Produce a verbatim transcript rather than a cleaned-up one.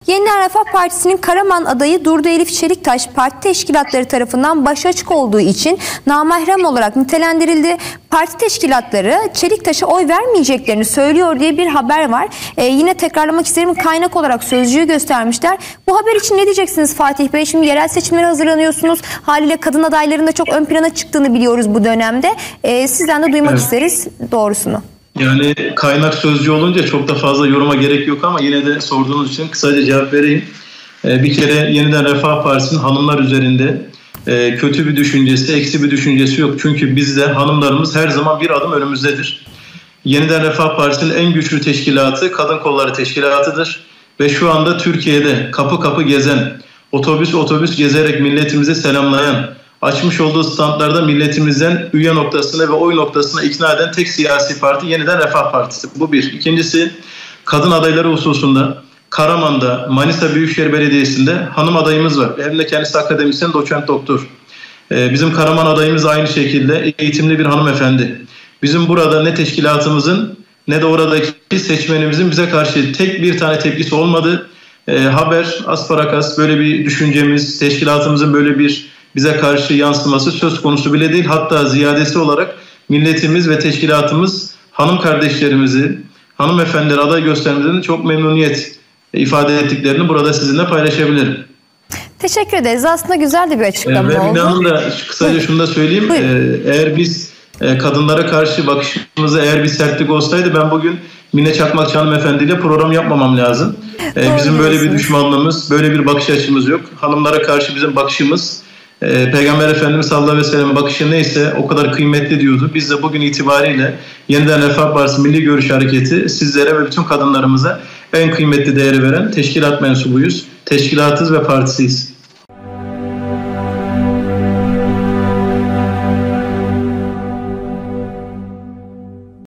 Yeniden Refah Partisi'nin Karaman adayı Durdu Elif Çeliktaş parti teşkilatları tarafından başı açık olduğu için namahrem olarak nitelendirildi. Parti teşkilatları Çeliktaş'a oy vermeyeceklerini söylüyor diye bir haber var. Ee, yine tekrarlamak isterim, kaynak olarak Sözcü'yü göstermişler. Bu haber için ne diyeceksiniz Fatih Bey? Şimdi yerel seçimlere hazırlanıyorsunuz. Haliyle kadın adayların da çok ön plana çıktığını biliyoruz bu dönemde. Ee, sizden de duymak evet. isteriz doğrusunu. Yani kaynak Sözcü olunca çok da fazla yoruma gerek yok ama yine de sorduğunuz için kısaca cevap vereyim. Ee, bir kere Yeniden Refah Partisi'nin hanımlar üzerinde e, kötü bir düşüncesi, eksi bir düşüncesi yok. Çünkü bizde hanımlarımız her zaman bir adım önümüzdedir. Yeniden Refah Partisi'nin en güçlü teşkilatı Kadın Kolları Teşkilatı'dır. Ve şu anda Türkiye'de kapı kapı gezen, otobüs otobüs gezerek milletimizi selamlayan, açmış olduğu standlarda milletimizden üye noktasına ve oy noktasına ikna eden tek siyasi parti Yeniden Refah Partisi. Bu bir. İkincisi, kadın adayları hususunda Karaman'da, Manisa Büyükşehir Belediyesi'nde hanım adayımız var. Hem de kendisi akademisyen, doçent doktor. Ee, bizim Karaman adayımız aynı şekilde eğitimli bir hanımefendi. Bizim burada ne teşkilatımızın ne de oradaki seçmenimizin bize karşı tek bir tane tepkisi olmadı. Ee, haber, asparagas, böyle bir düşüncemiz, teşkilatımızın böyle bir bize karşı yansıması söz konusu bile değil. Hatta ziyadesi olarak milletimiz ve teşkilatımız hanım kardeşlerimizi, hanımefendileri aday göstermelerini çok memnuniyet ifade ettiklerini burada sizinle paylaşabilirim. Teşekkür ederiz. Aslında güzel de bir açıklama ee, ve oldu. Hanım da kısaca şunu da söyleyeyim. Ee, eğer biz e, kadınlara karşı bakışımızda eğer bir sertlik olsaydı ben bugün Mine Çakmakçı hanımefendiyle program yapmamam lazım. Ee, bizim böyle bir düşmanlığımız, böyle bir bakış açımız yok. Hanımlara karşı bizim bakışımız Ee, Peygamber Efendimiz sallallahu aleyhi ve sellem'in bakışı neyse o kadar kıymetli diyordu. Biz de bugün itibariyle Yeniden Refah Partisi Milli Görüş Hareketi sizlere ve bütün kadınlarımıza en kıymetli değeri veren teşkilat mensubuyuz. Teşkilatız ve partisiyiz.